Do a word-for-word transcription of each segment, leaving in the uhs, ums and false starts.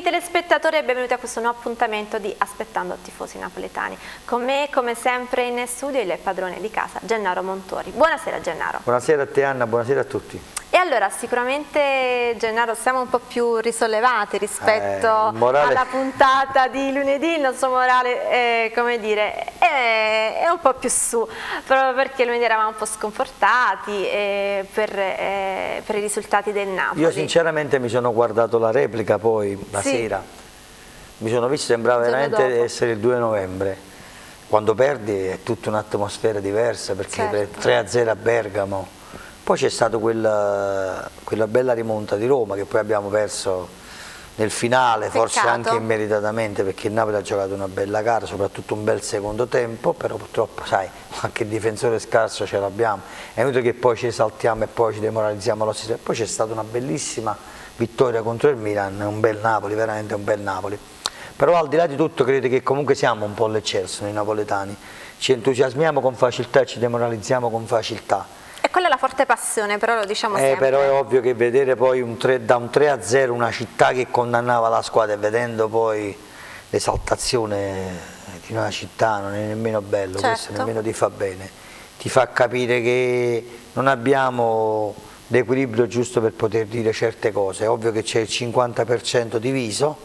telespettatori e benvenuti a questo nuovo appuntamento di Aspettando Tifosi Napoletani. Con me, come sempre in studio, il padrone di casa, Gennaro Montori. Buonasera Gennaro. Buonasera a te Anna, buonasera a tutti. E allora sicuramente Gennaro siamo un po' più risollevati rispetto eh, morale... alla puntata di lunedì, il nostro morale è, come dire, è, è un po' più su, proprio perché lunedì eravamo un po' sconfortati eh, per, eh, per i risultati del Napoli. Io sinceramente mi sono guardato la replica poi la sì. sera, mi sono visto, sembrava veramente dopo. essere il due novembre, quando perdi è tutta un'atmosfera diversa perché certo. per tre a zero a Bergamo. Poi c'è stata quella, quella bella rimonta di Roma che poi abbiamo perso nel finale, Peccato. forse anche immeritatamente perché il Napoli ha giocato una bella gara, soprattutto un bel secondo tempo, però purtroppo sai, anche il difensore scarso ce l'abbiamo, è inutile che poi ci esaltiamo e poi ci demoralizziamo lo stesso. Poi c'è stata una bellissima vittoria contro il Milan, un bel Napoli, veramente un bel Napoli. Però al di là di tutto credo che comunque siamo un po' all'eccesso noi napoletani, ci entusiasmiamo con faciltà e ci demoralizziamo con faciltà. E quella è la forte passione, però lo diciamo eh, sempre. Però è ovvio che vedere poi un tre, da un tre a zero una città che condannava la squadra e vedendo poi l'esaltazione di una città non è nemmeno bello, certo. questo nemmeno ti fa bene. Ti fa capire che non abbiamo l'equilibrio giusto per poter dire certe cose. È ovvio che c'è il cinquanta per cento diviso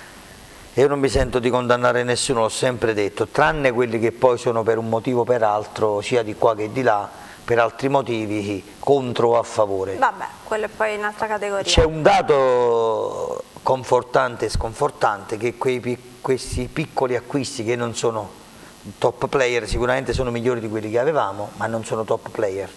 e io non mi sento di condannare nessuno, l'ho sempre detto, tranne quelli che poi sono per un motivo o per altro, sia di qua che di là, per altri motivi, contro o a favore. Vabbè, quello è poi un'altra categoria. C'è un dato confortante e sconfortante, che quei, questi piccoli acquisti che non sono top player, sicuramente sono migliori di quelli che avevamo, ma non sono top player.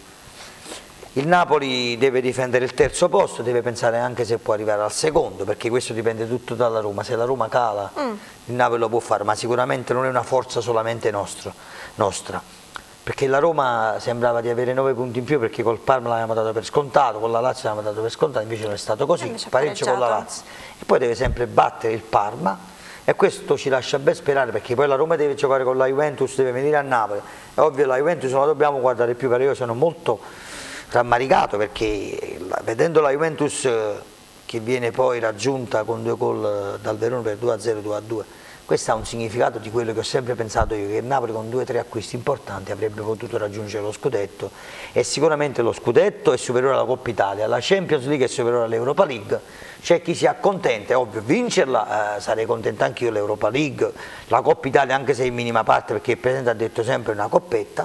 Il Napoli deve difendere il terzo posto, deve pensare anche se può arrivare al secondo, perché questo dipende tutto dalla Roma. Se la Roma cala, mm. il Napoli lo può fare, ma sicuramente non è una forza solamente nostro, nostra. Perché la Roma sembrava di avere nove punti in più perché col Parma l'avevamo dato per scontato, con la Lazio l'avevamo dato per scontato, invece non è stato così, pareggio con la Lazio. E poi deve sempre battere il Parma e questo ci lascia ben sperare perché poi la Roma deve giocare con la Juventus, deve venire a Napoli. È ovvio la Juventus non la dobbiamo guardare più, perché io sono molto rammaricato perché vedendo la Juventus che viene poi raggiunta con due gol dal Verona per due a zero, due a due, questo ha un significato di quello che ho sempre pensato io, che il Napoli con due o tre acquisti importanti avrebbe potuto raggiungere lo scudetto e sicuramente lo scudetto è superiore alla Coppa Italia, la Champions League è superiore all'Europa League, c'è chi si accontenta, è ovvio vincerla, eh, sarei contento anche io l'Europa League, la Coppa Italia anche se in minima parte perché il Presidente ha detto sempre una coppetta,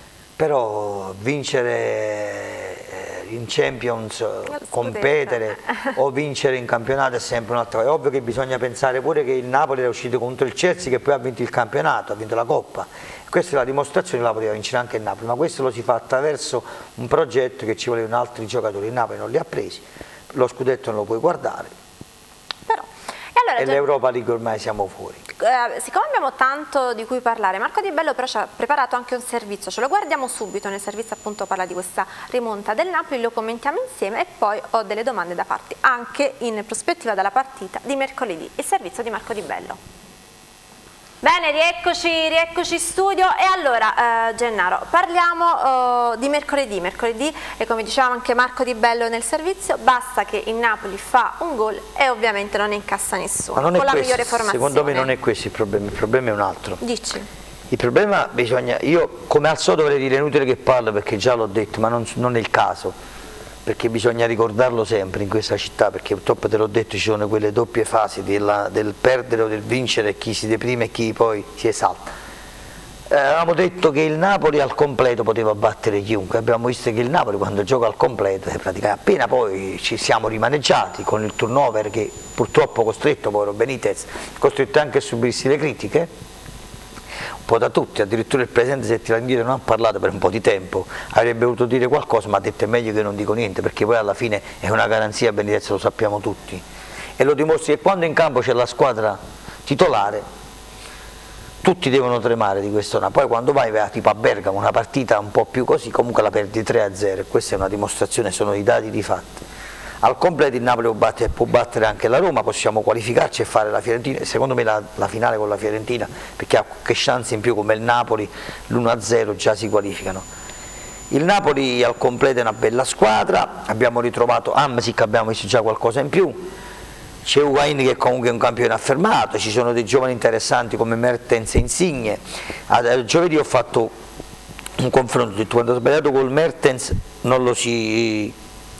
però vincere in Champions, competere o vincere in campionato è sempre un'altra cosa. È ovvio che bisogna pensare pure che il Napoli era uscito contro il Chelsea che poi ha vinto il campionato, ha vinto la Coppa. Questa è la dimostrazione che la poteva vincere anche il Napoli, ma questo lo si fa attraverso un progetto che ci volevano altri giocatori, il Napoli non li ha presi, lo scudetto non lo puoi guardare. Però, e allora, e l'Europa League ormai siamo fuori. Eh, siccome abbiamo tanto di cui parlare, Marco Di Bello però ci ha preparato anche un servizio, ce lo guardiamo subito, nel servizio appunto parla di questa rimonta del Napoli, lo commentiamo insieme e poi ho delle domande da farti anche in prospettiva della partita di mercoledì, il servizio di Marco Di Bello. Bene, rieccoci, rieccoci in studio e allora eh, Gennaro, parliamo eh, di mercoledì, mercoledì e come diceva anche Marco Di Bello nel servizio, basta che il Napoli fa un gol e ovviamente non ne incassa nessuno, con la questo, migliore formazione. Secondo me non è questo il problema, il problema è un altro. Dici? Il problema bisogna, io come al solito dovrei dire inutile che parlo perché già l'ho detto, ma non, non è il caso. Perché bisogna ricordarlo sempre in questa città, perché purtroppo te l'ho detto ci sono quelle doppie fasi della, del perdere o del vincere, chi si deprime e chi poi si esalta. Eh, avevamo detto che il Napoli al completo poteva battere chiunque, abbiamo visto che il Napoli quando gioca al completo, praticamente appena poi ci siamo rimaneggiati con il turnover che purtroppo costretto, povero Benitez, costretto anche a subirsi le critiche, un po' da tutti, addirittura il Presidente se tira indietro non ha parlato per un po' di tempo, avrebbe voluto dire qualcosa ma ha detto è meglio che non dico niente perché poi alla fine è una garanzia, Benitez lo sappiamo tutti e lo dimostri che quando in campo c'è la squadra titolare tutti devono tremare di questo, poi quando vai tipo a Bergamo una partita un po' più così comunque la perdi tre a zero e questa è una dimostrazione, sono i dati di fatti. Al completo il Napoli può battere, può battere anche la Roma, possiamo qualificarci e fare la Fiorentina, secondo me la, la finale con la Fiorentina, perché ha qualche chance in più come il Napoli, l'uno a zero già si qualificano. Il Napoli al completo è una bella squadra, abbiamo ritrovato Hamsik, abbiamo visto già qualcosa in più, c'è Higuaín che comunque è un campione affermato, ci sono dei giovani interessanti come Mertens e Insigne. Giovedì ho fatto un confronto, ho detto, quando ho sbagliato col Mertens non lo si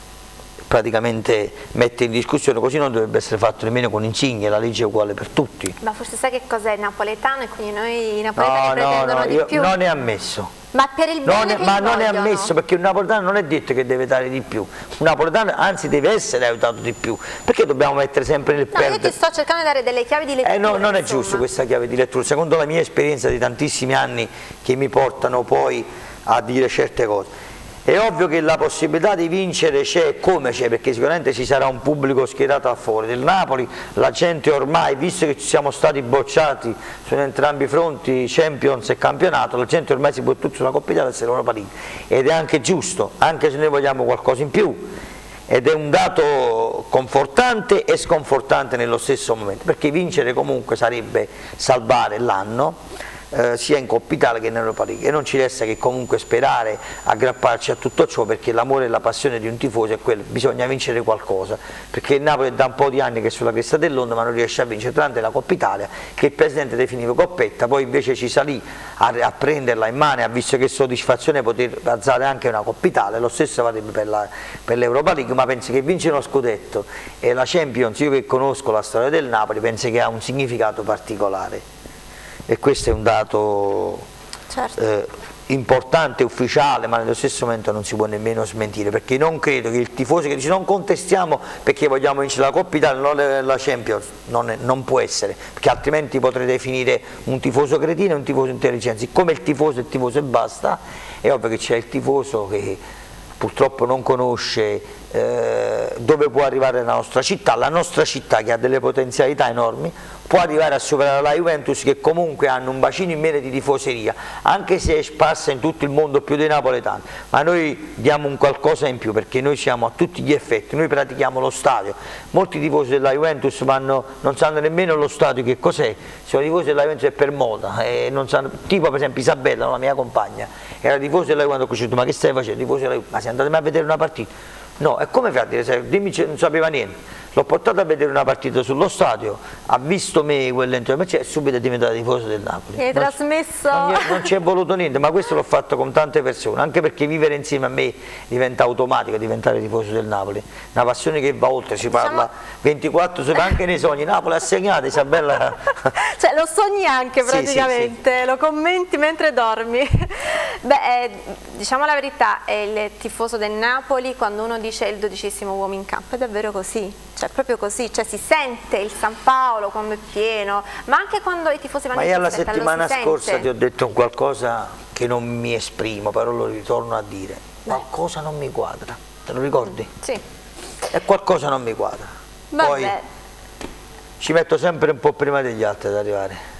praticamente mette in discussione, così non dovrebbe essere fatto nemmeno con Insigne, la legge è uguale per tutti. Ma forse sai che cos'è il napoletano e quindi noi i napoletani no, pretendono no, no, di io più? Non è ammesso. Ma per il bene non è, che ma non vogliono. è ammesso, perché un napoletano non è detto che deve dare di più, un napoletano anzi deve essere aiutato di più, perché dobbiamo mettere sempre nel no, perdere? Io ti sto cercando di dare delle chiavi di lettura. Eh no, non è insomma. giusto questa chiave di lettura, secondo la mia esperienza di tantissimi anni che mi portano poi a dire certe cose. È ovvio che la possibilità di vincere c'è, come c'è, perché sicuramente ci sarà un pubblico schierato a favore del Napoli, la gente ormai, visto che ci siamo stati bocciati su entrambi i fronti, Champions e campionato, la gente ormai si butta tutto sulla Coppa Italia e sull'Europa League, ed è anche giusto, anche se noi vogliamo qualcosa in più, ed è un dato confortante e sconfortante nello stesso momento, perché vincere comunque sarebbe salvare l'anno, Eh, sia in Coppa Italia che in Europa League, e non ci resta che comunque sperare, aggrapparci a tutto ciò, perché l'amore e la passione di un tifoso è quello, bisogna vincere qualcosa, perché il Napoli è da un po' di anni che è sulla cresta dell'onda ma non riesce a vincere, tranne la Coppa Italia che il presidente definiva coppetta, poi invece ci salì a, a prenderla in mano e ha visto che soddisfazione poter alzare anche una Coppa Italia, lo stesso varrebbe per l'Europa League, ma penso che vincere uno scudetto e la Champions, io che conosco la storia del Napoli, penso che ha un significato particolare. E questo è un dato certo. eh, importante, ufficiale, ma nello stesso momento non si può nemmeno smentire, perché non credo che il tifoso che dice non contestiamo perché vogliamo vincere la Coppa Italia, non la Champions, non, è, non può essere, perché altrimenti potrei definire un tifoso cretino e un tifoso intelligente. Siccome il tifoso è il tifoso e basta, è ovvio che c'è il tifoso che purtroppo non conosce eh, dove può arrivare la nostra città, la nostra città che ha delle potenzialità enormi, può arrivare a superare la Juventus, che comunque hanno un bacino in meno di tifoseria, anche se è sparsa in tutto il mondo più dei napoletani, ma noi diamo un qualcosa in più, perché noi siamo a tutti gli effetti, noi pratichiamo lo stadio, molti tifosi della Juventus vanno, non sanno nemmeno lo stadio che cos'è, sono tifosi della Juventus per moda, e non sanno, tipo per esempio Isabella, la mia compagna, era tifosa della Juventus, ho detto ma che stai facendo, tifosi della Juventus, ma sei andato mai a vedere una partita? No, e come fa a dire, dimmi, non sapeva niente. L'ho portato a vedere una partita sullo stadio, ha visto me quell'entro, e subito è diventato tifoso del Napoli. Mi hai non, trasmesso? Non ci è voluto niente, ma questo l'ho fatto con tante persone, anche perché vivere insieme a me diventa automatico, diventare tifoso del Napoli. Una passione che va oltre, si diciamo... parla ventiquattro ore, anche nei sogni. Napoli ha segnato, Isabella. Cioè lo sogni anche praticamente, sì, sì, sì. Lo commenti mentre dormi. Beh, eh, diciamo la verità, è il tifoso del Napoli quando uno dice il dodicesimo uomo in campo, è davvero così. Cioè proprio così, cioè si sente il San Paolo quando è pieno, ma anche quando i tifosi vanno in Ma io la settimana scorsa sente. ti ho detto qualcosa che non mi esprimo, però lo ritorno a dire. Qualcosa non mi quadra, te lo ricordi? Sì. E qualcosa non mi quadra. Vabbè. Poi ci metto sempre un po' prima degli altri ad arrivare.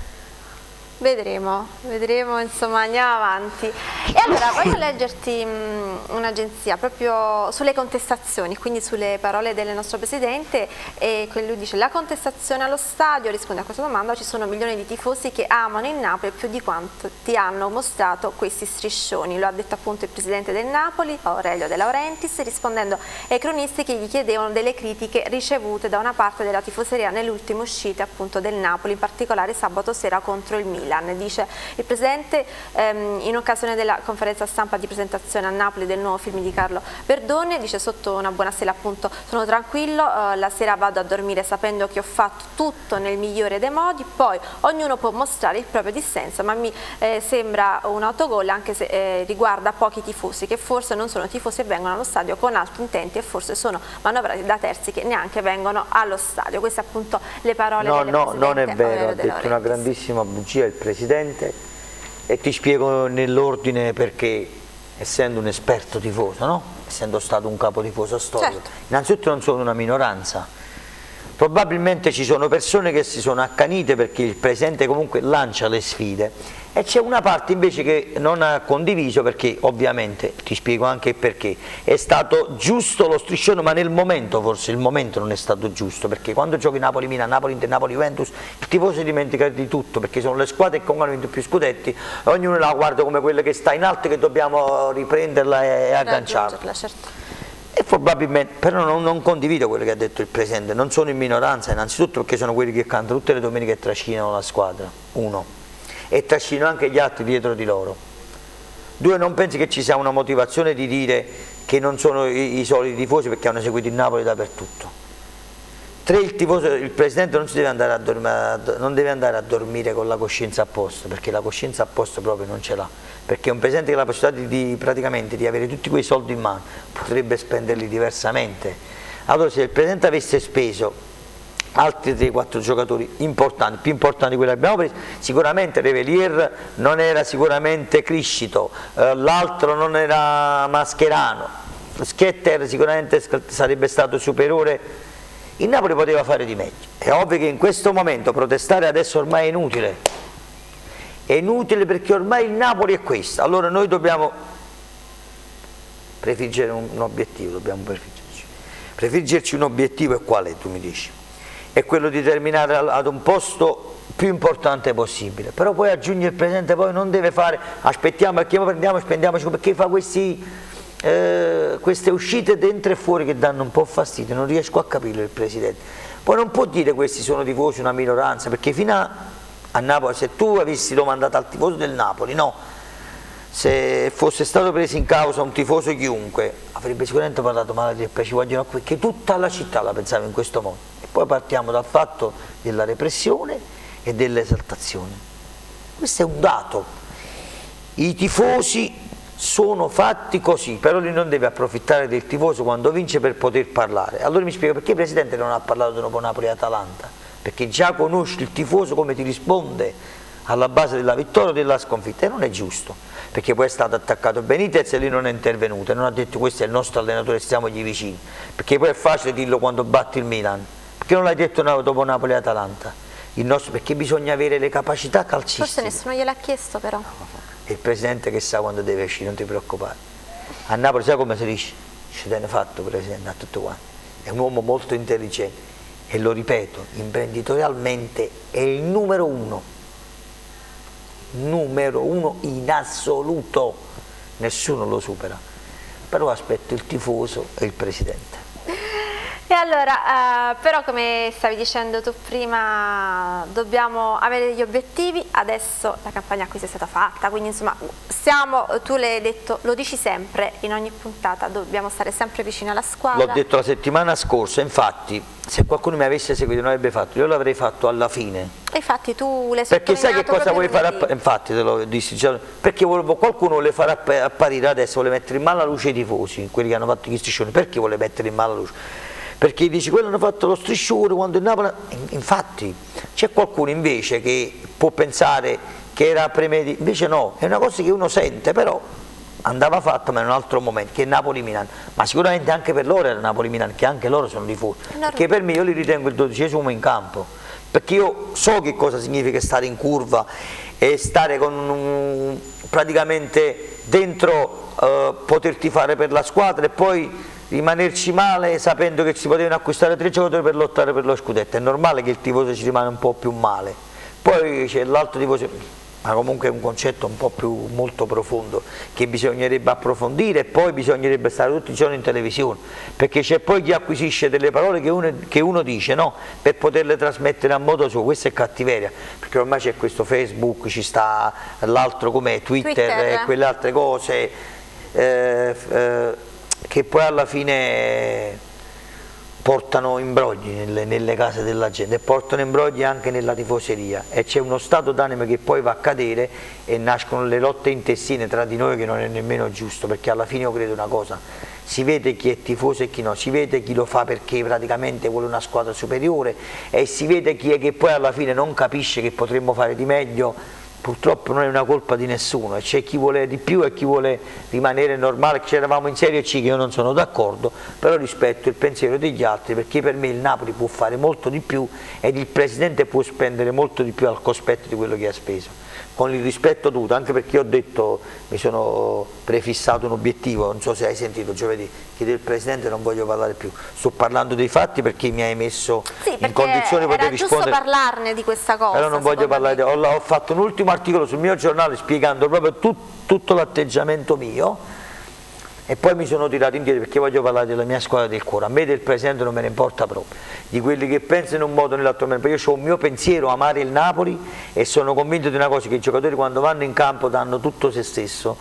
Vedremo, vedremo, insomma andiamo avanti. E allora voglio leggerti un'agenzia proprio sulle contestazioni, quindi sulle parole del nostro Presidente, e lui dice: la contestazione allo stadio, risponde a questa domanda, ci sono milioni di tifosi che amano il Napoli più di quanto ti hanno mostrato questi striscioni, lo ha detto appunto il Presidente del Napoli, Aurelio De Laurentiis, rispondendo ai cronisti che gli chiedevano delle critiche ricevute da una parte della tifoseria nelle ultime uscite appunto del Napoli, in particolare sabato sera contro il Milan. Dice il Presidente ehm, in occasione della conferenza stampa di presentazione a Napoli del nuovo film di Carlo Verdone, dice: sotto una buona stella appunto sono tranquillo, eh, la sera vado a dormire sapendo che ho fatto tutto nel migliore dei modi, poi ognuno può mostrare il proprio dissenso, ma mi eh, sembra un autogol, anche se eh, riguarda pochi tifosi che forse non sono tifosi e vengono allo stadio con altri intenti, e forse sono manovrati da terzi che neanche vengono allo stadio. Queste appunto le parole no, del no, Presidente. Non è vero, Aurelio ha De detto una grandissima bugia il Presidente, e ti spiego nell'ordine perché, essendo un esperto tifoso, no? Essendo stato un capo tifoso storico, certo. Innanzitutto non sono una minoranza, probabilmente ci sono persone che si sono accanite perché il Presidente comunque lancia le sfide, e c'è una parte invece che non ha condiviso, perché ovviamente, ti spiego anche perché, è stato giusto lo striscione, ma nel momento forse il momento non è stato giusto, perché quando giochi Napoli-Milan, Napoli-Inter, Napoli-Juventus, il tifoso dimentica di tutto, perché sono le squadre che comunque hanno vinto più scudetti, e ognuno la guarda come quella che sta in alto, che dobbiamo riprenderla e agganciarla. Certo. E probabilmente, però non, non condivido quello che ha detto il Presidente, non sono in minoranza innanzitutto perché sono quelli che cantano tutte le domeniche e trascinano la squadra, uno, e trascinano anche gli altri dietro di loro. Due, non pensi che ci sia una motivazione di dire che non sono i, i soliti tifosi perché hanno seguito il Napoli dappertutto. Tre, il tifoso, il Presidente non, si deve andare a dormire, non deve andare a dormire con la coscienza a posto, perché la coscienza a posto proprio non ce l'ha, perché un Presidente che ha la possibilità di, di, praticamente di avere tutti quei soldi in mano potrebbe spenderli diversamente. Allora se il Presidente avesse speso altri tre quattro giocatori importanti, più importanti di quelli che abbiamo preso, sicuramente Revelier non era sicuramente Criscito, eh, l'altro non era Mascherano, Schetter sicuramente sarebbe stato superiore. Il Napoli poteva fare di meglio, è ovvio che in questo momento protestare adesso ormai è inutile, è inutile perché ormai il Napoli è questo, allora noi dobbiamo prefiggere un, un obiettivo, dobbiamo prefiggerci. prefiggerci un obiettivo e qual è, tu mi dici? È quello di terminare ad un posto più importante possibile, però poi aggiunge il Presidente, poi non deve fare, aspettiamo perché prendiamo e spendiamoci, perché fa questi... Eh, queste uscite dentro e fuori che danno un po' fastidio, non riesco a capire il Presidente. Poi non può dire questi sono tifosi, una minoranza, perché fino a, a Napoli, se tu avessi domandato al tifoso del Napoli, no, se fosse stato preso in causa un tifoso chiunque, avrebbe sicuramente parlato male del P, ci vogliono qui, che tutta la città la pensava in questo modo. E poi partiamo dal fatto della repressione e dell'esaltazione. Questo è un dato. I tifosi sono fatti così, però lui non deve approfittare del tifoso quando vince per poter parlare. Allora mi spiego perché il Presidente non ha parlato dopo Napoli-Atalanta, perché già conosce il tifoso come ti risponde alla base della vittoria o della sconfitta, e non è giusto, perché poi è stato attaccato Benitez e lui non è intervenuto, e non ha detto questo è il nostro allenatore, stiamogli vicini, perché poi è facile dirlo quando batti il Milan, perché non l'hai detto dopo Napoli-Atalanta? Il nostro, perché bisogna avere le capacità calcistiche. Forse nessuno gliel'ha chiesto però. Il Presidente che sa quando deve uscire, non ti preoccupare. A Napoli sai come si dice? Ci tiene fatto Presidente a tutto quanto. È un uomo molto intelligente e lo ripeto, imprenditorialmente è il numero uno. Numero uno in assoluto. Nessuno lo supera. Però aspetto il tifoso e il Presidente. E allora, eh, però come stavi dicendo tu prima, dobbiamo avere degli obiettivi, adesso la campagna acquisti è stata fatta, quindi insomma siamo, tu l'hai detto, lo dici sempre in ogni puntata, dobbiamo stare sempre vicini alla squadra. L'ho detto la settimana scorsa, infatti se qualcuno mi avesse seguito non avrebbe fatto, io l'avrei fatto alla fine. E infatti tu l'hai perché sai che cosa vuoi fare apparire? Infatti te lo dissi già, perché volevo, qualcuno vuole fare apparire adesso, vuole mettere in mano la luce i tifosi, quelli che hanno fatto gli striscioni, perché vuole mettere in mano la luce? Perché dici quello hanno fatto lo striscione quando il Napoli... Infatti c'è qualcuno invece che può pensare che era premeditato, invece no, è una cosa che uno sente, però andava fatta ma in un altro momento, che è Napoli-Milan, ma sicuramente anche per loro era Napoli-Milan, che anche loro sono tifosi, perché per me io li ritengo il dodicesimo in campo, perché io so che cosa significa stare in curva e stare con un, praticamente dentro, eh, poterti fare per la squadra e poi rimanerci male sapendo che si potevano acquistare tre giocatori per lottare per lo scudetto. È normale che il tifoso ci rimane un po' più male. Poi c'è l'altro tifoso, ma comunque è un concetto un po' più molto profondo che bisognerebbe approfondire, e poi bisognerebbe stare tutti i giorni in televisione, perché c'è poi chi acquisisce delle parole che uno, che uno dice, no? Per poterle trasmettere a modo suo. Questa è cattiveria, perché ormai c'è questo Facebook, ci sta l'altro come Twitter, Twitter e quelle altre cose, eh, eh, che poi alla fine portano imbrogli nelle, nelle case della gente e portano imbrogli anche nella tifoseria, e c'è uno stato d'animo che poi va a cadere e nascono le lotte intestine tra di noi, che non è nemmeno giusto, perché alla fine io credo una cosa, si vede chi è tifoso e chi no, si vede chi lo fa perché praticamente vuole una squadra superiore, e si vede chi è che poi alla fine non capisce che potremmo fare di meglio. Purtroppo non è una colpa di nessuno, c'è chi vuole di più e chi vuole rimanere normale. C'eravamo in Serie C, che io non sono d'accordo, però rispetto il pensiero degli altri, perché per me il Napoli può fare molto di più ed il Presidente può spendere molto di più al cospetto di quello che ha speso, con il rispetto dovuto, anche perché ho detto, mi sono prefissato un obiettivo, non so se hai sentito giovedì, che del Presidente non voglio parlare più, sto parlando dei fatti perché mi hai messo sì, in condizione di poter rispondere. Era giusto parlarne di questa cosa. Però non voglio parlare, di... ho, ho fatto un ultimo articolo sul mio giornale spiegando proprio tut, tutto l'atteggiamento mio, e poi mi sono tirato indietro perché voglio parlare della mia squadra del cuore. A me del presente non me ne importa proprio, di quelli che pensano in un modo o nell'altro, io ho un mio pensiero, amare il Napoli, e sono convinto di una cosa, che i giocatori quando vanno in campo danno tutto se stesso,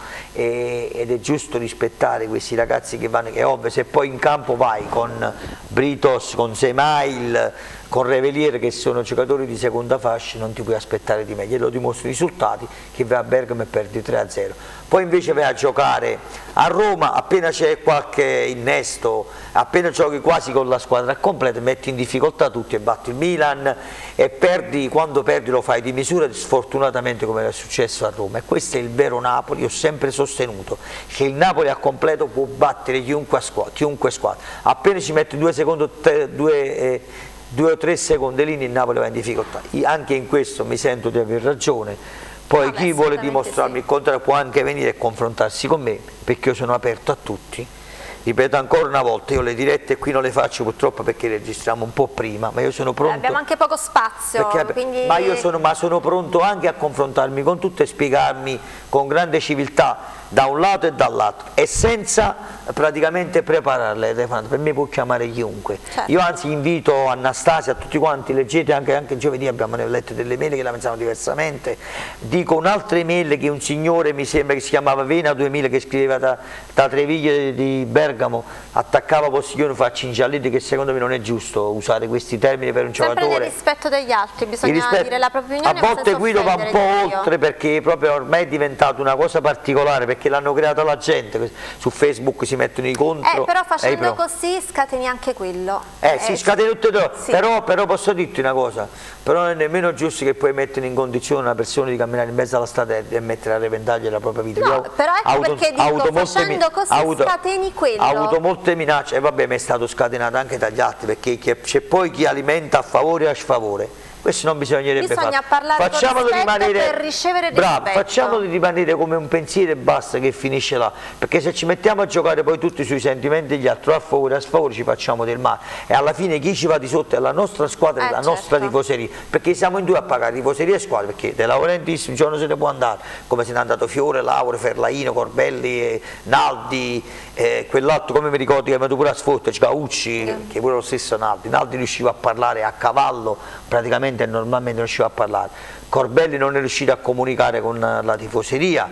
e, ed è giusto rispettare questi ragazzi che vanno, che è ovvio, se poi in campo vai con Britos, con Semail, con Revelier, che sono giocatori di seconda fascia, non ti puoi aspettare di meglio, e lo dimostrano i risultati, che vai a Bergamo e perdi tre a zero. Poi invece vai a giocare a Roma, appena c'è qualche innesto, appena giochi quasi con la squadra completa, metti in difficoltà tutti e batti il Milan, e perdi, quando perdi lo fai di misura, sfortunatamente, come era successo a Roma. E questo è il vero Napoli. Io ho sempre sostenuto che il Napoli a completo può battere chiunque squadra, chiunque squadra. Appena ci mette due secondi, tre, due, eh, due o tre secondi lì, il Napoli va in difficoltà. Io anche in questo mi sento di aver ragione. Poi Vabbè, chi vuole dimostrarmi sì. il contrario può anche venire e confrontarsi con me, perché io sono aperto a tutti. Ripeto ancora una volta, io le dirette qui non le faccio purtroppo perché registriamo un po' prima, ma io sono pronto. Abbiamo anche poco spazio, perché, quindi... ma io sono, ma sono pronto anche a confrontarmi con tutti e spiegarmi con grande civiltà da un lato e dall'altro, e senza praticamente prepararle. Per me può chiamare chiunque. Certo. Io anzi invito Anastasia, a tutti quanti, leggete anche, anche giovedì abbiamo letto delle mail che la pensavano diversamente. Dico un'altra email che un signore, mi sembra che si chiamava Vena duemila, che scriveva da, da Treviglio di Bergamo, attaccava Postiglione, fa Cingialliti, che secondo me non è giusto usare questi termini per un sempre giocatore. Sempre nel rispetto degli altri, bisogna rispetto, dire la propria opinione. a volte Guido va un po' oltre, perché proprio ormai è diventato una cosa particolare, perché l'hanno creata la gente, su Facebook si mettono i contro. Eh, però facendo pro. così scateni anche quello. Eh, eh si scateni tutte e due, sì. però, però posso dirti una cosa, però non è nemmeno giusto che poi mettono in condizione una persona di camminare in mezzo alla strada e, e mettere a repentaglio la propria vita. No, Io però ecco avuto, perché dico, avuto facendo così avuto, scateni quello. Ha avuto molte minacce, e vabbè, mi è stato scatenato anche dagli altri, perché c'è poi chi alimenta a favore e a sfavore. Questo non bisognerebbe Bisogna fare. parlare Facciamolo con rispetto rimanere, per ricevere bravo, rispetto. facciamolo di rimanere come un pensiero e basta, che finisce là, perché se ci mettiamo a giocare poi tutti sui sentimenti degli altri, a favore e a sfavore, ci facciamo del male, e alla fine chi ci va di sotto è la nostra squadra e eh, la certo. nostra tifoseria, perché siamo in due a pagare tifoseria e squadra, perché De Laurentiis un giorno se ne può andare, come se ne è andato Fiore, Laure, Ferlaino, Corbelli, eh, Naldi, eh, quell'altro, come mi ricordo, che è andato pure a Sforte, Gaucci, mm. che pure lo stesso Naldi. Naldi riusciva a parlare a cavallo, praticamente normalmente non riusciva a parlare. Corbelli non è riuscito a comunicare con la tifoseria,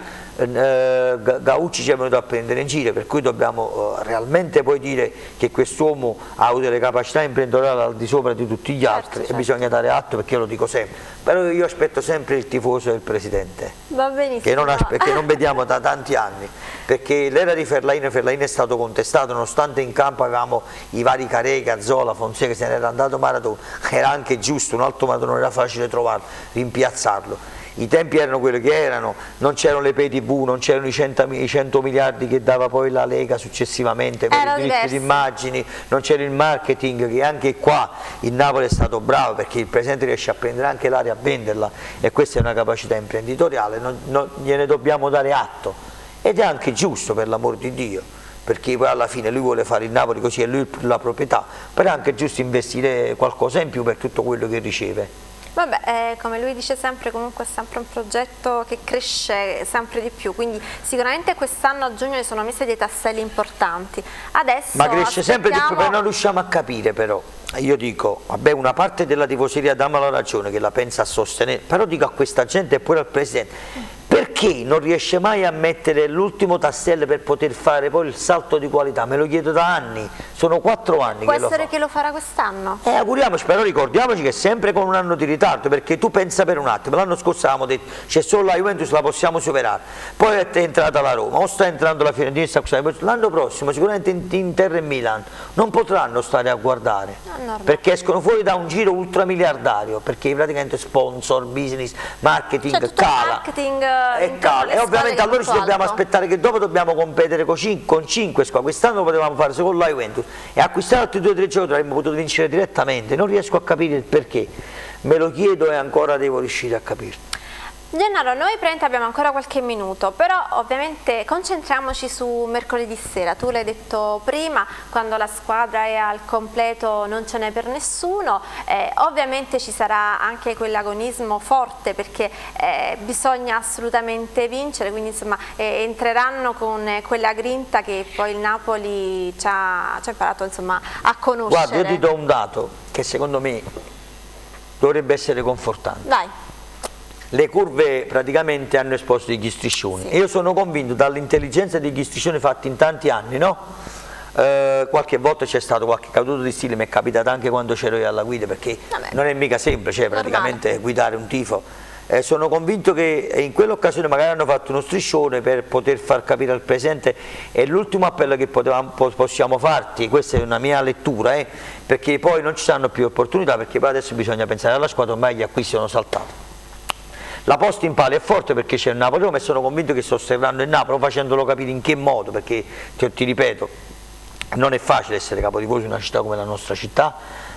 eh, Gaucci ci è venuto a prendere in giro, per cui dobbiamo eh, realmente poi dire che quest'uomo ha avuto le capacità imprenditoriali al di sopra di tutti gli certo, altri, certo. e bisogna dare atto, perché io lo dico sempre, però io aspetto sempre il tifoso del presidente, Va benissimo. che non, che non vediamo da tanti anni, perché l'era di Ferlaino, Ferlaino è stato contestato, nonostante in campo avevamo i vari Careca, Zola, Fonseca, se n'era andato Maradona, era anche giusto, un altro Maradona era facile trovarlo, rimpiazzarlo. I tempi erano quelli che erano, non c'erano le pay tv, non c'erano i cento miliardi che dava poi la Lega successivamente per i diritti di immagini, non c'era il marketing, che anche qua il Napoli è stato bravo, perché il presidente riesce a prendere anche l'area a venderla, e questa è una capacità imprenditoriale, non, non, gliene dobbiamo dare atto, ed è anche giusto, per l'amor di Dio, perché poi alla fine lui vuole fare il Napoli così, è lui la proprietà, però è anche giusto investire qualcosa in più per tutto quello che riceve. Vabbè, eh, come lui dice sempre, comunque è sempre un progetto che cresce sempre di più, quindi sicuramente quest'anno a giugno ci sono messe dei tasselli importanti. Adesso ma cresce aspettiamo... sempre di più, perché non riusciamo a capire però. Io dico, vabbè, una parte della tifoseria dammi la ragione, che la pensa a sostenere, però dico a questa gente e pure al presidente, perché non riesce mai a mettere l'ultimo tassello per poter fare poi il salto di qualità? Me lo chiedo da anni, sono quattro anni Può che lo fa. Può essere che lo farà quest'anno? Eh, auguriamoci, però ricordiamoci che è sempre con un anno di ritardo, perché tu pensa per un attimo, l'anno scorso avevamo detto c'è solo la Juventus, la possiamo superare, poi è entrata la Roma, o sta entrando la Fiorentina, l'anno prossimo sicuramente Inter e Milan non potranno stare a guardare, no, perché escono fuori da un giro ultramiliardario, perché praticamente sponsor, business, marketing, cioè, cala. Marketing, e cala, e ovviamente allora ci dobbiamo alto. aspettare che dopo dobbiamo competere con cinque squadre, quest'anno potevamo fare solo la Juventus e acquistare altri due o tre giocatori, avremmo potuto vincere direttamente, non riesco a capire il perché, me lo chiedo e ancora devo riuscire a capire. Gennaro, noi praticamente abbiamo ancora qualche minuto, però ovviamente concentriamoci su mercoledì sera. Tu l'hai detto prima, quando la squadra è al completo non ce n'è per nessuno, eh, ovviamente ci sarà anche quell'agonismo forte perché eh, bisogna assolutamente vincere, quindi insomma eh, entreranno con eh, quella grinta che poi il Napoli ci ha, ci ha imparato insomma, a conoscere. Guarda, io ti do un dato che secondo me dovrebbe essere confortante. Vai. Le curve praticamente hanno esposto degli striscioni, sì. E io sono convinto dall'intelligenza degli striscioni fatti in tanti anni, no? Eh, qualche volta c'è stato qualche caduto di stile, mi è capitato anche quando c'ero io alla guida, perché Vabbè. non è mica semplice praticamente Normale. guidare un tifo. Eh, sono convinto che in quell'occasione magari hanno fatto uno striscione per poter far capire al presente, e l'ultimo appello che potevamo, possiamo farti, questa è una mia lettura, eh, perché poi non ci saranno più opportunità, perché poi adesso bisogna pensare alla squadra, ormai gli acquisti sono saltati. La posta in palio è forte perché c'è il Napoli-Roma e sono convinto che sosterranno il Napoli, facendolo capire in che modo, perché ti, ti ripeto, non è facile essere capodiposo in una città come la nostra città,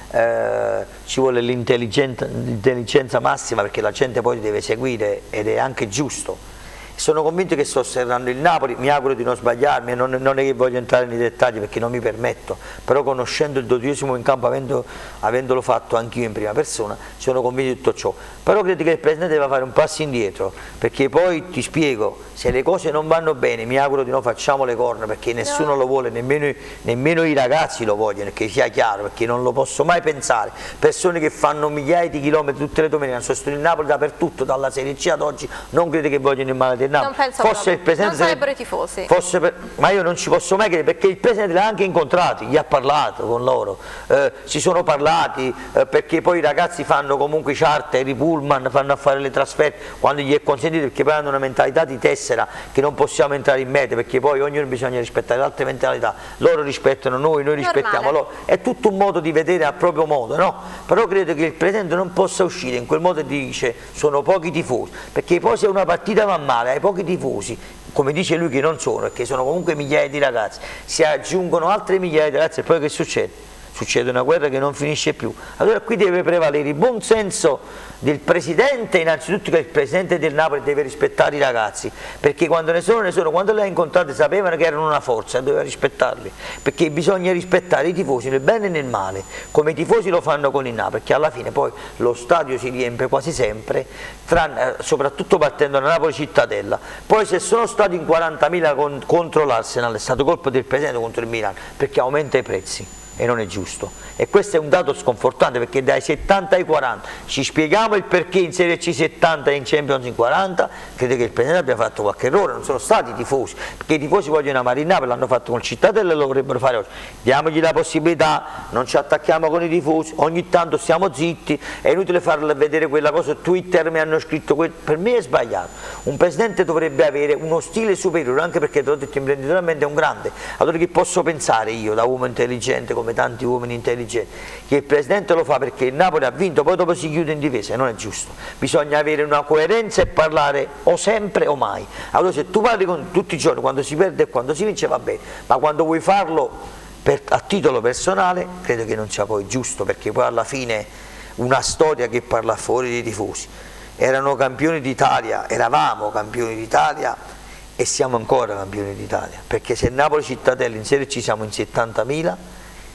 eh, ci vuole l'intelligenza massima perché la gente poi deve seguire ed è anche giusto. Sono convinto che sosterranno il Napoli, mi auguro di non sbagliarmi, non, non è che voglio entrare nei dettagli perché non mi permetto, però conoscendo il dodiesimo in campo, avendo, avendolo fatto anch'io in prima persona, sono convinto di tutto ciò. Però credo che il Presidente deve fare un passo indietro, perché poi ti spiego, se le cose non vanno bene, mi auguro di non facciamo le corna, perché nessuno lo vuole, nemmeno, nemmeno i ragazzi lo vogliono, che sia chiaro, perché non lo posso mai pensare. Persone che fanno migliaia di chilometri tutte le domeniche, hanno sostenuto il Napoli dappertutto, dalla Serie C ad oggi, non credo che vogliono il male del Napoli. Non penso fosse il Presidente, non sarebbero i tifosi. Fosse per, ma io non ci posso mai credere, perché il Presidente l'ha anche incontrati, gli ha parlato con loro, eh, si sono parlati, eh, perché poi i ragazzi fanno comunque i charter, i pullman, fanno a fare le trasferte quando gli è consentito, perché poi hanno una mentalità di tessera che non possiamo entrare in mete, perché poi ognuno bisogna rispettare le altre mentalità, loro rispettano noi, noi rispettiamo Normale. loro, è tutto un modo di vedere a proprio modo, no? Però credo che il Presidente non possa uscire in quel modo e dice sono pochi tifosi, perché poi se una partita va male hai pochi tifosi, come dice lui che non sono, perché sono comunque migliaia di ragazzi, si aggiungono altre migliaia di ragazzi e poi che succede? Succede una guerra che non finisce più. Allora qui deve prevalere il buon senso del Presidente, innanzitutto che il Presidente del Napoli deve rispettare i ragazzi, perché quando ne sono, ne sono, quando li ha incontrati sapevano che erano una forza e doveva rispettarli, perché bisogna rispettare i tifosi nel bene e nel male, come i tifosi lo fanno con il Napoli, perché alla fine poi lo stadio si riempie quasi sempre, tranne, soprattutto partendo da Napoli cittadella. Poi se sono stati in quarantamila con, contro l'Arsenal è stato colpo del Presidente contro il Milan, perché aumenta i prezzi. E non è giusto, e questo è un dato sconfortante, perché dai settanta ai quaranta ci spieghiamo il perché in Serie C settanta e in Champions in quaranta. Credo che il Presidente abbia fatto qualche errore, non sono stati i tifosi, perché i tifosi vogliono amare il Napoli, l'hanno fatto col Cittadella e lo vorrebbero fare oggi. Diamogli la possibilità, non ci attacchiamo con i tifosi, ogni tanto stiamo zitti, è inutile farle vedere quella cosa, Twitter mi hanno scritto, per me è sbagliato. Un Presidente dovrebbe avere uno stile superiore, anche perché te l'ho detto, imprenditorialmente è un grande. Allora che posso pensare io, da uomo intelligente come tanti uomini intelligenti, che il Presidente lo fa perché il Napoli ha vinto, poi dopo si chiude in difesa, e non è giusto. Bisogna avere una coerenza e parlare o sempre o mai. Allora se tu parli con tutti i giorni, quando si perde e quando si vince va bene, ma quando vuoi farlo per, a titolo personale, credo che non sia poi giusto, perché poi alla fine una storia che parla fuori dei tifosi. Erano campioni d'Italia, eravamo campioni d'Italia e siamo ancora campioni d'Italia, perché se Napoli Cittadella in Serie C siamo in settantamila,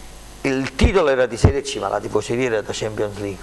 il titolo era di Serie C ma la tifoseria era da Champions League,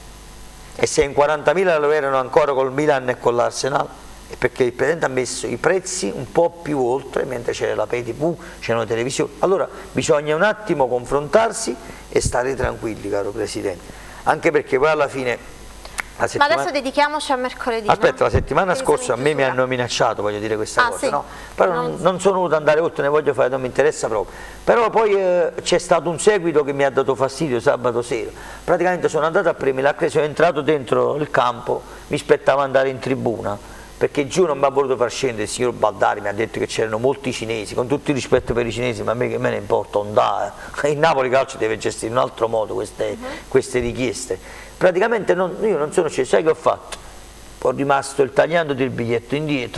e se in quarantamila lo erano ancora col Milan e con l'Arsenal è perché il Presidente ha messo i prezzi un po' più oltre, mentre c'era la Pay T V, c'erano televisioni. Allora bisogna un attimo confrontarsi e stare tranquilli, caro Presidente, anche perché poi alla fine la settimana... Ma adesso dedichiamoci a mercoledì. Aspetta, no? la settimana scorsa a me mi hanno minacciato, voglio dire questa ah, cosa, sì. no? Però non... non sono voluto andare oltre, ne voglio fare, non mi interessa proprio. Però poi eh, c'è stato un seguito che mi ha dato fastidio sabato sera. Praticamente sono andato a premere la crisi, sono entrato dentro il campo, mi aspettavo andare in tribuna, perché giù non mi ha voluto far scendere il signor Baldari, mi ha detto che c'erano molti cinesi, con tutto il rispetto per i cinesi, ma a me che me ne importa, onda, eh. Il Napoli Calcio deve gestire in un altro modo queste, uh-huh. queste richieste. Praticamente non, io non sono sceso, sai che ho fatto? Ho rimasto il tagliando del biglietto indietro,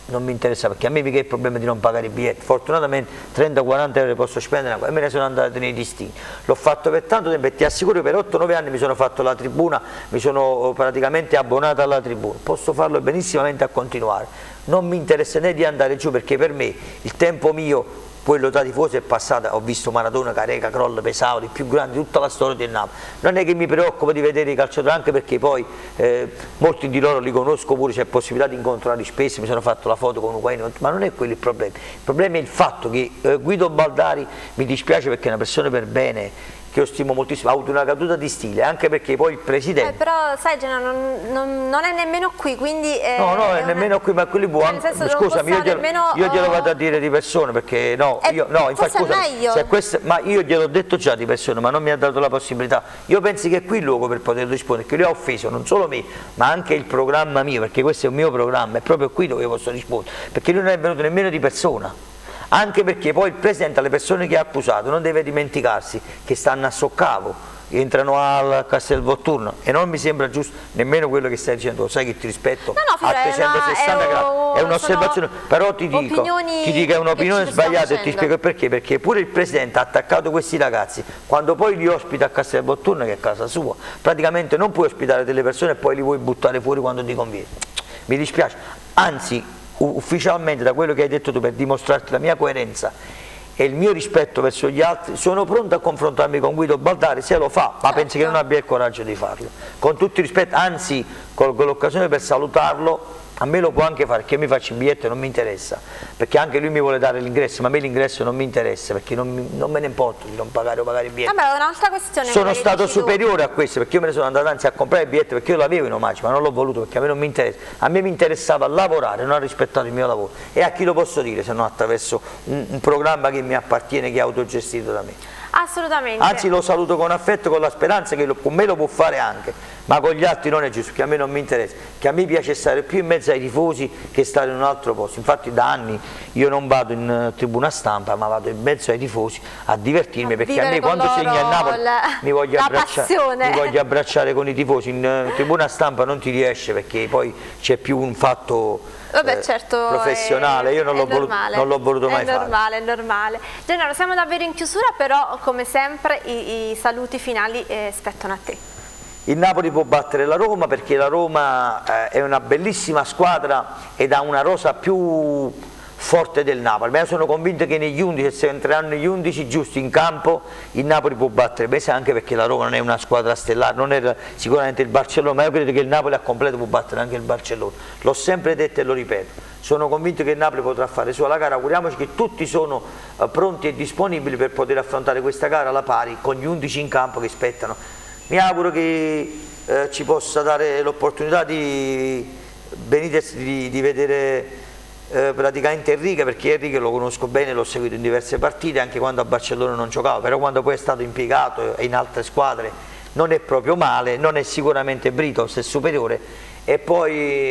non mi interessa, perché a me mica è il problema di non pagare i biglietti, fortunatamente trenta quaranta euro posso spendere e me ne sono andato nei destini. L'ho fatto per tanto tempo e ti assicuro che per otto nove anni mi sono fatto la tribuna, mi sono praticamente abbonato alla tribuna, posso farlo benissimamente a continuare, non mi interessa né di andare giù, perché per me il tempo mio, quello da tifoso, è passato. Ho visto Maradona, Careca, Crollo, Pesauri, i più grandi di tutta la storia del Napoli. Non è che mi preoccupo di vedere i calciatori, anche perché poi eh, molti di loro li conosco pure, c'è possibilità di incontrarli spesso, mi sono fatto la foto con Uguaini, ma non è quello il problema. Il problema è il fatto che eh, Guido Baldari, mi dispiace perché è una persona per bene, che io stimo moltissimo, ha avuto una caduta di stile, anche perché poi il presidente... Eh, però sai Gennaro, non, non, non è nemmeno qui, quindi... Eh, no, no, è, è nemmeno una... qui, ma quelli buoni. Cioè, scusami, io glielo, nemmeno, io glielo vado a dire di persona, perché no, eh, io, no infatti scusa, se questo, ma io gliel'ho detto già di persona, ma non mi ha dato la possibilità. Io penso che è qui il luogo per poter rispondere, che lui ha offeso non solo me, ma anche il programma mio, perché questo è un mio programma, è proprio qui dove io posso rispondere, perché lui non è venuto nemmeno di persona. Anche perché poi il Presidente, alle persone che ha accusato, non deve dimenticarsi che stanno a Soccavo, entrano al Castelvolturno, e non mi sembra giusto nemmeno quello che stai dicendo, sai che ti rispetto no, no, a trecentosessanta gradi, è un'osservazione, però ti dico, ti dico è un'opinione sbagliata e ti spiego perché, perché pure il Presidente ha attaccato questi ragazzi, quando poi li ospita a Castelvolturno, che è casa sua, praticamente non puoi ospitare delle persone e poi li vuoi buttare fuori quando ti conviene, mi dispiace, anzi ufficialmente da quello che hai detto tu, per dimostrarti la mia coerenza e il mio rispetto verso gli altri, sono pronto a confrontarmi con Guido Baldari se lo fa, ma certo. Penso che non abbia il coraggio di farlo, con tutto il rispetto, anzi colgo l'occasione per salutarlo. A me lo può anche fare, che io mi faccio il biglietto, non mi interessa, perché anche lui mi vuole dare l'ingresso, ma a me l'ingresso non mi interessa, perché non, mi, non me ne importa di non pagare o pagare il biglietto. Vabbè, è un'altra questione. Sono stato superiore tu. a questo, perché io me ne sono andato anzi a comprare il biglietto, perché io l'avevo in omaggio, ma non l'ho voluto, perché a me non mi interessa. A me mi interessava lavorare, non ha rispettato il mio lavoro. E a chi lo posso dire se non attraverso un, un programma che mi appartiene, che è autogestito da me. Assolutamente. Anzi lo saluto con affetto, con la speranza che lo, con me lo può fare anche, ma con gli altri non è giusto, che a me non mi interessa, che a me piace stare più in mezzo ai tifosi che stare in un altro posto. Infatti da anni io non vado in uh, tribuna stampa, ma vado in mezzo ai tifosi a divertirmi, a perché a me quando segna il Napoli la, mi, voglio mi voglio abbracciare con i tifosi. In uh, tribuna stampa non ti riesce, perché poi c'è più un fatto Vabbè, certo, professionale, è, io non l'ho voluto, voluto mai fare. È normale, fare. è normale. Gennaro, siamo davvero in chiusura, però come sempre i, i saluti finali eh, spettano a te. Il Napoli può battere la Roma, perché la Roma eh, è una bellissima squadra ed ha una rosa più forte del Napoli, ma io sono convinto che negli undici, se entreranno gli undici giusti in campo, il Napoli può battere Brescia, anche perché la Roma non è una squadra stellare, non è sicuramente il Barcellona, ma io credo che il Napoli a completo può battere anche il Barcellona. L'ho sempre detto e lo ripeto, sono convinto che il Napoli potrà fare sua la gara, auguriamoci che tutti sono uh, pronti e disponibili per poter affrontare questa gara alla pari con gli undici in campo che spettano. Mi auguro che uh, ci possa dare l'opportunità di Benitez di, di vedere Eh, praticamente Enrique, perché Enrique lo conosco bene, l'ho seguito in diverse partite, anche quando a Barcellona non giocava, però quando poi è stato impiegato in altre squadre non è proprio male, non è sicuramente Britos, è superiore, e poi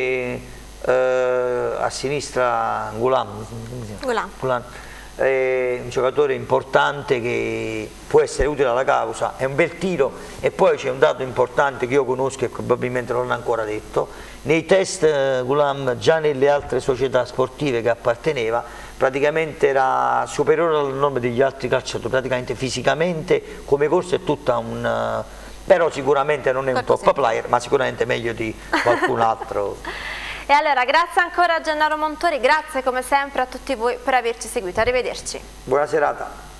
eh, a sinistra Gulam, Gulam. Gulam è un giocatore importante che può essere utile alla causa, è un bel tiro. E poi c'è un dato importante che io conosco e probabilmente non l'ho ancora detto: nei test Gulam, già nelle altre società sportive che apparteneva, praticamente era superiore al nome degli altri calciatori, praticamente fisicamente, come corsa è tutta un... però sicuramente non è un top player, ma sicuramente meglio di qualcun altro. E allora grazie ancora a Gennaro Montori, grazie come sempre a tutti voi per averci seguito, arrivederci. Buona serata.